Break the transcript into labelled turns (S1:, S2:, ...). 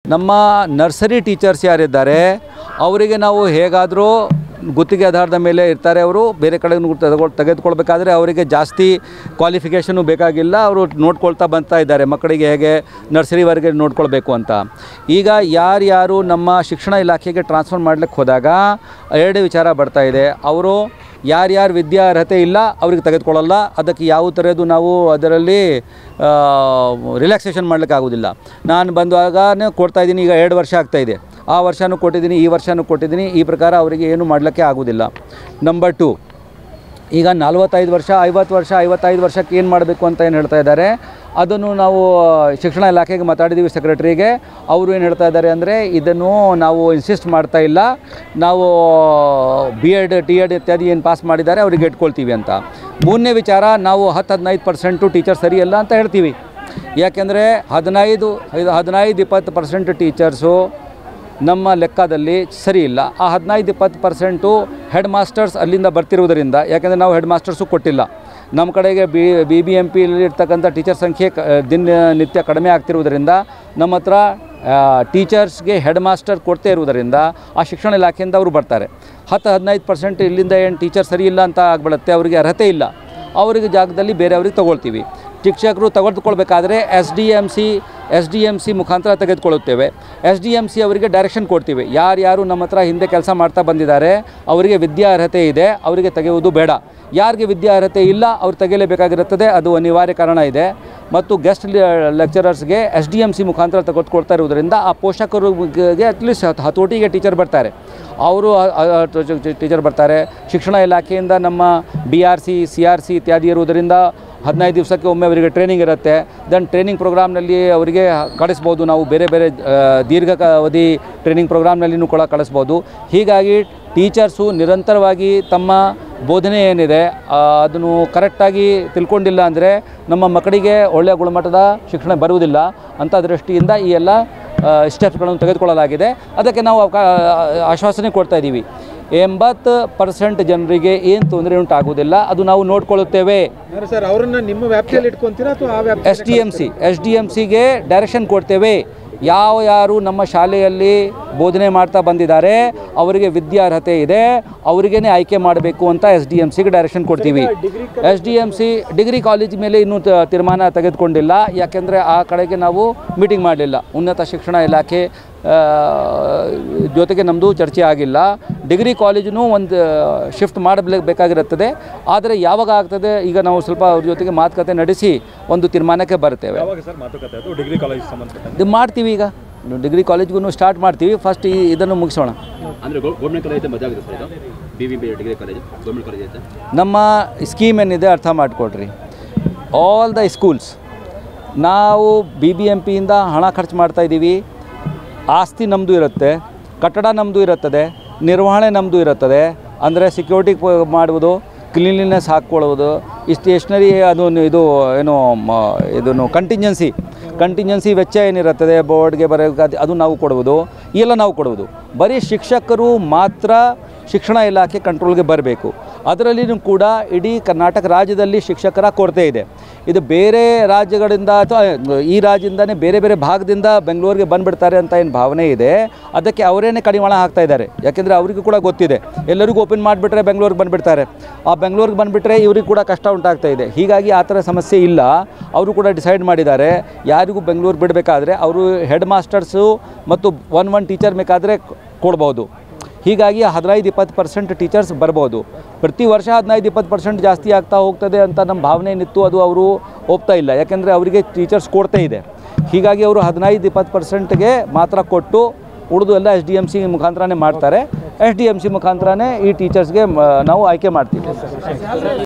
S1: ನಮ್ಮ nursery teachers ಯಾರಿದ್ದಾರೆ ಅವರಿಗೆ ನಾವು ಹೇಗಾದರೂ ಗುತ್ತಿಗೆ ಆಧಾರದ ಮೇಲೆ ಇರ್ತಾರೆ. ಅವರು ಬೇರೆ ಕಡೆ ತೆಗೆದುಕೊಳ್ಬೇಕಾದ್ರೆ ಅವರಿಗೆ ಜಾಸ್ತಿ ಕ್ವಾಲಿಫಿಕೇಷನು ಬೇಕಾಗಿಲ್ಲ. ಅವರು ನೋಡ್ಕೊಳ್ತಾ ಬರ್ತಾ ಇದ್ದಾರೆ ಮಕ್ಕಳಿಗೆ ಹೇಗೆ ನರ್ಸರಿವರೆಗೆ ನೋಡ್ಕೊಳ್ಬೇಕು ಅಂತ. ಈಗ ಯಾರ್ಯಾರು ನಮ್ಮ ಶಿಕ್ಷಣ ಇಲಾಖೆಗೆ ಟ್ರಾನ್ಸ್ಫರ್ ಮಾಡಲಿಕ್ಕೆ ಹೋದಾಗ ಎರಡು ವಿಚಾರ ಬರ್ತಾ ಇದೆ. ಅವರು ಯಾರ್ಯಾರು ವಿದ್ಯಾರ್ಹತೆ ಇಲ್ಲ ಅವ್ರಿಗೆ ತೆಗೆದುಕೊಳ್ಳಲ್ಲ. ಅದಕ್ಕೆ ಯಾವ ಥರದ್ದು ನಾವು ಅದರಲ್ಲಿ ರಿಲ್ಯಾಕ್ಸೇಷನ್ ಮಾಡಲಿಕ್ಕೆ ಆಗೋದಿಲ್ಲ. ನಾನು ಬಂದಾಗನೇ ಕೊಡ್ತಾಯಿದ್ದೀನಿ. ಈಗ 2 ವರ್ಷ ಆಗ್ತಾಯಿದೆ. ಆ ವರ್ಷವೂ ಕೊಟ್ಟಿದ್ದೀನಿ, ಈ ವರ್ಷವೂ ಕೊಟ್ಟಿದ್ದೀನಿ. ಈ ಪ್ರಕಾರ ಅವರಿಗೆ ಏನು ಮಾಡಲಿಕ್ಕೆ ಆಗೋದಿಲ್ಲ. ನಂಬರ್ 2, ಈಗ 45 ವರ್ಷ 50 ವರ್ಷ 55 ವರ್ಷಕ್ಕೆ ಏನು ಮಾಡಬೇಕು ಅಂತ ಏನು ಹೇಳ್ತಾ ಇದ್ದಾರೆ, ಅದನ್ನು ನಾವು ಶಿಕ್ಷಣ ಇಲಾಖೆಗೆ ಮಾತಾಡಿದ್ದೀವಿ ಸೆಕ್ರೆಟರಿಗೆ. ಅವರು ಏನು ಹೇಳ್ತಾ ಇದ್ದಾರೆ ಅಂದರೆ ಇದನ್ನು ನಾವು ಇನ್ಸಿಸ್ಟ್ ಮಾಡ್ತಾ ಇಲ್ಲ, ನಾವು BEd TEd ಇತ್ಯಾದಿ ಏನು ಪಾಸ್ ಮಾಡಿದ್ದಾರೆ ಅವರಿಗೆ ಇಟ್ಕೊಳ್ತೀವಿ ಅಂತ. 3ನೇ ವಿಚಾರ, ನಾವು 10-15% ಟೀಚರ್ ಸರಿಯಲ್ಲ ಅಂತ ಹೇಳ್ತೀವಿ. ಯಾಕೆಂದರೆ 15-20% ಟೀಚರ್ಸು ನಮ್ಮ ಲೆಕ್ಕದಲ್ಲಿ ಸರಿ ಇಲ್ಲ. ಆ 15-20% ಹೆಡ್ ಮಾಸ್ಟರ್ಸ್ ಅಲ್ಲಿಂದ ಬರ್ತಿರುವುದರಿಂದ, ಯಾಕೆಂದರೆ ನಾವು ಹೆಡ್ ಮಾಸ್ಟರ್ಸು ಕೊಟ್ಟಿಲ್ಲ. ನಮ್ಮ ಕಡೆಗೆ BBMPಯಲ್ಲಿ ಇರ್ತಕ್ಕಂಥ ಟೀಚರ್ ಸಂಖ್ಯೆ ದಿನನಿತ್ಯ ಕಡಿಮೆ ಆಗ್ತಿರುವುದರಿಂದ ನಮ್ಮ ಹತ್ರ ಟೀಚರ್ಸ್ಗೆ ಹೆಡ್ ಮಾಸ್ಟರ್ ಕೊಡ್ತೇ ಇರುವುದರಿಂದ ಆ ಶಿಕ್ಷಣ ಇಲಾಖೆಯಿಂದ ಅವರು ಬರ್ತಾರೆ. 10-15% ಇಲ್ಲಿಂದ ಏನು ಟೀಚರ್ ಸರಿ ಇಲ್ಲ ಅಂತ ಆಗಿಬಿಡುತ್ತೆ, ಅವರಿಗೆ ಅರ್ಹತೆ ಇಲ್ಲ. ಅವರಿಗೆ ಜಾಗದಲ್ಲಿ ಬೇರೆಯವ್ರಿಗೆ ತೊಗೊಳ್ತೀವಿ. ಶಿಕ್ಷಕರು ತೆಗೆದುಕೊಳ್ಬೇಕಾದ್ರೆ SDMC ಮುಖಾಂತರ ತೆಗೆದುಕೊಳ್ಳುತ್ತೇವೆ. SDMC ಅವರಿಗೆ ಡೈರೆಕ್ಷನ್ ಕೊಡ್ತೀವಿ. ಯಾರ್ಯಾರು ನಮ್ಮ ಹತ್ರ ಹಿಂದೆ ಕೆಲಸ ಮಾಡ್ತಾ ಬಂದಿದ್ದಾರೆ ಅವರಿಗೆ ವಿದ್ಯಾರ್ಹತೆ ಇದೆ, ಅವರಿಗೆ ತೆಗೆಯುವುದು ಬೇಡ. ಯಾರಿಗೆ ವಿದ್ಯಾರ್ಹತೆ ಇಲ್ಲ ಅವ್ರು ತೆಗೆಯಲೇಬೇಕಾಗಿರುತ್ತದೆ, ಅದು ಅನಿವಾರ್ಯ ಕಾರಣ ಇದೆ. ಮತ್ತು ಗೆಸ್ಟ್ ಲೆಕ್ಚರರ್ಸ್ಗೆ SDMC ಮುಖಾಂತರ ತೆಗೆದುಕೊಳ್ತಾ ಇರುವುದರಿಂದ ಆ ಪೋಷಕರಿಗೆ ಅಟ್ಲೀಸ್ಟ್ 10 ಟೀಚರ್ ಬರ್ತಾರೆ. ಅವರು ಟೀಚರ್ ಬರ್ತಾರೆ. ಶಿಕ್ಷಣ ಇಲಾಖೆಯಿಂದ ನಮ್ಮ BRC CRC ಇತ್ಯಾದಿ ಇರುವುದರಿಂದ 15 ದಿವಸಕ್ಕೆ ಒಮ್ಮೆ ಅವರಿಗೆ ಟ್ರೈನಿಂಗ್ ಇರುತ್ತೆ. ದೆನ್ ಟ್ರೈನಿಂಗ್ ಪ್ರೋಗ್ರಾಮ್ನಲ್ಲಿ ಅವರಿಗೆ ಕಳಿಸ್ಬೋದು. ನಾವು ಬೇರೆ ದೀರ್ಘಾವಧಿ ಟ್ರೈನಿಂಗ್ ಪ್ರೋಗ್ರಾಮ್ನಲ್ಲಿಯೂ ಕೂಡ ಕಳಿಸ್ಬೋದು. ಹೀಗಾಗಿ ಟೀಚರ್ಸು ನಿರಂತರವಾಗಿ ತಮ್ಮ ಬೋಧನೆ ಏನಿದೆ ಅದನ್ನು ಕರೆಕ್ಟಾಗಿ ತಿಳ್ಕೊಂಡಿಲ್ಲ ಅಂದರೆ ನಮ್ಮ ಮಕ್ಕಳಿಗೆ ಒಳ್ಳೆಯ ಗುಣಮಟ್ಟದ ಶಿಕ್ಷಣ ಬರುವುದಿಲ್ಲ. ಅಂಥ ದೃಷ್ಟಿಯಿಂದ ಈ ಎಲ್ಲ ಸ್ಟೆಪ್ಸ್ಗಳನ್ನು ತೆಗೆದುಕೊಳ್ಳಲಾಗಿದೆ. ಅದಕ್ಕೆ ನಾವು ಆಶ್ವಾಸನೆ ಕೊಡ್ತಾಯಿದ್ದೀವಿ. 80% ಜನರಿಗೆ ಏನು ತೊಂದರೆ ಉಂಟಾಗುವುದಿಲ್ಲ, ಅದು ನಾವು ನೋಡ್ಕೊಳ್ಳುತ್ತೇವೆ.
S2: ಸರ್, ಅವರನ್ನು ನಿಮ್ಮ ವ್ಯಾಪ್ತಿಯಲ್ಲಿ ಇಟ್ಕೊಂತೀರಾ ಅಥವಾ ಆ ವ್ಯಾಪ್ತಿ?
S1: SDMCಗೆ ಡೈರೆಕ್ಷನ್ ಕೊಡ್ತೇವೆ. ಯಾರು ನಮ್ಮ ಶಾಲೆಯಲ್ಲಿ ಬೋಧನೆ ಮಾಡ್ತಾ ಬಂದಿದ್ದಾರೆ ಅವರಿಗೆ ವಿದ್ಯಾರ್ಹತೆ ಇದೆ, ಅವರಿಗೇ ಆಯ್ಕೆ ಮಾಡಬೇಕು ಅಂತ SDMCಗೆ ಡೈರೆಕ್ಷನ್ ಕೊಡ್ತೀವಿ. SDMC ಡಿಗ್ರಿ ಕಾಲೇಜ್ ಮೇಲೆ ಇನ್ನೂ ತೀರ್ಮಾನ ತೆಗೆದುಕೊಂಡಿಲ್ಲ. ಯಾಕೆಂದರೆ ಆ ಕಡೆಗೆ ನಾವು ಮೀಟಿಂಗ್ ಮಾಡಲಿಲ್ಲ. ಉನ್ನತ ಶಿಕ್ಷಣ ಇಲಾಖೆ ಜೊತೆಗೆ ನಮ್ಮದು ಚರ್ಚೆ ಆಗಿಲ್ಲ. ಡಿಗ್ರಿ ಕಾಲೇಜೂ ಒಂದು ಶಿಫ್ಟ್ ಮಾಡಬೇಕಾಗಿರುತ್ತದೆ. ಆದರೆ ಯಾವಾಗ ಆಗ್ತದೆ, ಈಗ ನಾವು ಸ್ವಲ್ಪ ಅವ್ರ ಜೊತೆಗೆ ಮಾತುಕತೆ ನಡೆಸಿ ಒಂದು ತೀರ್ಮಾನಕ್ಕೆ ಬರ್ತೇವೆ. ಇದು ಮಾಡ್ತೀವಿ. ಈಗ ಡಿಗ್ರಿ ಕಾಲೇಜ್ಗೂ ಸ್ಟಾರ್ಟ್ ಮಾಡ್ತೀವಿ. ಫಸ್ಟ್ ಇದನ್ನು ಮುಗಿಸೋಣ. ನಮ್ಮ ಸ್ಕೀಮ್ ಏನಿದೆ ಅರ್ಥ ಮಾಡಿಕೊಡ್ರಿ. ಆಲ್ ದ ಸ್ಕೂಲ್ಸ್ ನಾವು BBMPಯಿಂದ ಹಣ ಖರ್ಚು ಮಾಡ್ತಾಯಿದ್ದೀವಿ. ಆಸ್ತಿ ನಮ್ಮದು ಇರುತ್ತೆ, ಕಟ್ಟಡ ನಮ್ಮದು ಇರುತ್ತದೆ, ನಿರ್ವಹಣೆ ನಮ್ಮದು ಇರುತ್ತದೆ. ಅಂದರೆ ಸೆಕ್ಯೂರಿಟಿ ಮಾಡುವುದು, ಕ್ಲೀನ್ಲಿನೆಸ್ ಹಾಕ್ಕೊಳ್ಳೋದು, ಈ ಸ್ಟೇಷ್ನರಿ ಇದನ್ನು ಕಂಟಿಂಜೆನ್ಸಿ ವೆಚ್ಚ ಏನಿರುತ್ತದೆ ಬೋರ್ಡ್ಗೆ ಬರೋದು ಅದು ನಾವು ಕೊಡುವುದು, ಎಲ್ಲ ನಾವು ಕೊಡುವುದು. ಬರೀ ಶಿಕ್ಷಕರು ಮಾತ್ರ ಶಿಕ್ಷಣ ಇಲಾಖೆ ಕಂಟ್ರೋಲ್ಗೆ ಬರಬೇಕು. ಅದರಲ್ಲಿಯೂ ಕೂಡ ಇಡೀ ಕರ್ನಾಟಕ ರಾಜ್ಯದಲ್ಲಿ ಶಿಕ್ಷಕರ ಕೊರತೆ ಇದೆ. ಇದು ಬೇರೆ ರಾಜ್ಯಗಳಿಂದ ಅಥವಾ ಈ ರಾಜ್ಯದಿಂದನೇ ಬೇರೆ ಭಾಗದಿಂದ ಬೆಂಗಳೂರಿಗೆ ಬಂದುಬಿಡ್ತಾರೆ ಅಂತ ಏನು ಭಾವನೆ ಇದೆ, ಅದಕ್ಕೆ ಅವರೇನೆ ಕಡಿವಾಣ ಹಾಕ್ತಾ ಇದ್ದಾರೆ. ಯಾಕೆಂದರೆ ಅವರಿಗೂ ಕೂಡ ಗೊತ್ತಿದೆ, ಎಲ್ಲರಿಗೂ ಓಪನ್ ಮಾಡಿಬಿಟ್ರೆ ಬೆಂಗಳೂರಿಗೆ ಬಂದುಬಿಡ್ತಾರೆ. ಆ ಬೆಂಗಳೂರಿಗೆ ಬಂದುಬಿಟ್ರೆ ಇವ್ರಿಗೆ ಕೂಡ ಕಷ್ಟ ಉಂಟಾಗ್ತಾ ಇದೆ. ಹೀಗಾಗಿ ಆ ಥರ ಸಮಸ್ಯೆ ಇಲ್ಲ. ಅವರು ಕೂಡ ಡಿಸೈಡ್ ಮಾಡಿದ್ದಾರೆ, ಯಾರಿಗೂ ಬೆಂಗಳೂರು ಬಿಡಬೇಕಾದ್ರೆ ಅವರು ಹೆಡ್ ಮಾಸ್ಟರ್ಸು ಮತ್ತು 1 ಟೀಚರ್ ಬೇಕಾದರೆ ಕೊಡ್ಬೋದು. ಹೀಗಾಗಿ 15-20% ಟೀಚರ್ಸ್ ಬರ್ಬೋದು. ಪ್ರತಿ ವರ್ಷ 15-20% ಜಾಸ್ತಿ ಆಗ್ತಾ ಹೋಗ್ತದೆ ಅಂತ ನಮ್ಮ ಭಾವನೆ ಏನಿತ್ತು, ಅದು ಅವರು ಒಪ್ತಾ ಇಲ್ಲ. ಯಾಕೆಂದರೆ ಅವರಿಗೆ ಟೀಚರ್ಸ್ ಕೊಡ್ತಾ ಇದೆ. ಹೀಗಾಗಿ ಅವರು 15-20%ಗೆ ಮಾತ್ರ ಕೊಟ್ಟು ಉಳಿದು ಎಲ್ಲ SDMC ಮುಖಾಂತರನೇ ಮಾಡ್ತಾರೆ. SDMC ಮುಖಾಂತರನೇ ಈ ಟೀಚರ್ಸ್ಗೆ ನಾವು ಆಯ್ಕೆ ಮಾಡ್ತೀವಿ.